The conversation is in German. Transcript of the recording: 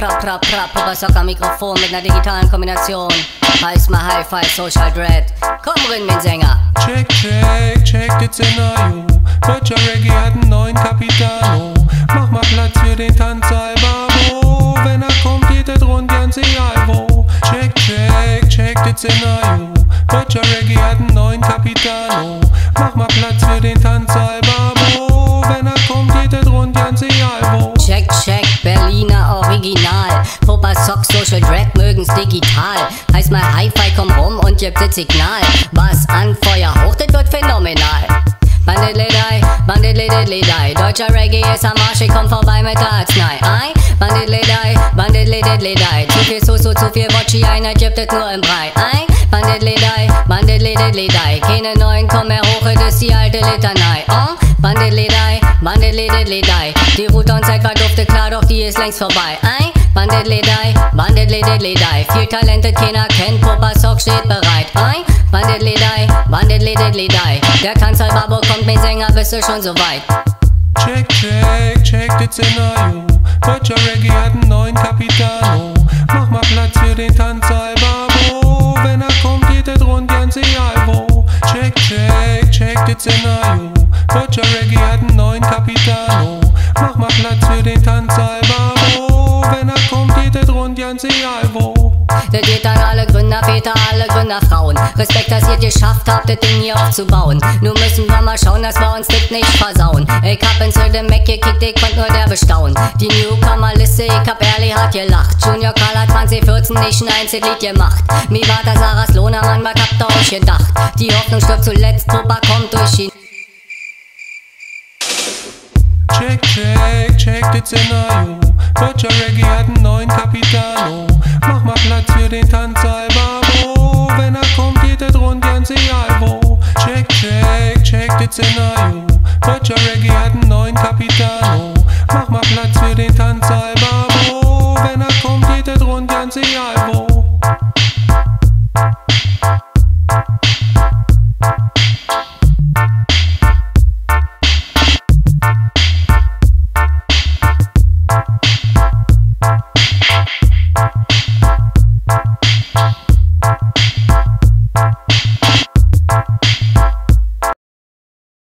Papa Sock am Mikrofon mit einer digitalen Kombination. Heißt mal Hi-Fi, Social Dread. Komm rein, mein Sänger. Check, das Szenario. Deutscher Reggae hat einen neuen Capitano. Mach mal Platz für den Tanzsaal Babo. Wenn er kommt, geht es rund ganz egal wo. Check, das Szenario. Deutscher Reggae hat einen neuen Capitano. Mach mal Platz für den Tanzsaal Babo. Wenn er kommt, geht es rund ganz egal wo. Check, Berliner Original. Papa Sock, Social Dread mögen's digital. Heißt mal Hi-Fi, komm rum und gib das Signal. Was an, Feuer hoch, das wird phänomenal. Bandit-Ledei, deutscher Reggae ist am Arsch, ich komm vorbei mit der Arznei. Bandit-Ledei, zu viel Soße, zu viel Wodka, einer gibt es nur im Brei. Bandit-Ledei, keine neuen, komm mehr hoch, das ist die alte Litanei. Bandit-Ledei, die Route und Zeit war dufte, klar, doch die ist längst vorbei. Bandit-Ledei, viel Talente, keiner kennt, Papa Sock steht bereit. Bandit-Ledei, der Tanzsaal Babo kommt, mein Sänger, bist du schon so weit? Check, das Szenario. Deutscher Reggae hat einen neuen Capitano. Mach mal Platz für den Tanzsaal Babo. Wenn er kommt, geht es rund ganz egal wo. Check, das Szenario. Deutscher Reggae hat einen neuen Capitano. Mach mal Platz für den Tanzsaal Babo. Wenn er kommt, geht es rund ganz egal wo. Das geht an alle Gründer, Väter, alle Gründerfrauen. Respekt, dass ihr geschafft habt, das Ding hier aufzubauen. Nun müssen wir mal schauen, dass wir uns das nicht versauen. Ich hab ins wilde Mac gekickt, ich konnte nur der bestaunen. Die Newcomer-Liste, ich hab ehrlich hart gelacht. Junior Carla 2014 nicht ein Einzellied gemacht. Mi Vater Sarahs Lohnermann, was habt ihr euch gedacht? Die Hoffnung stirbt zuletzt, Papa kommt durch ihn. Check, das Szenario. Deutscher Reggae hat einen neuen Capitano. Mach mal Platz für den Tanzsaal Babo. Wenn er kommt, geht es rund ganz egal wo. Check, das Szenario. Deutscher Reggae hat einen neuen Capitano. Mach mal Platz für den Tanzsaal Babo.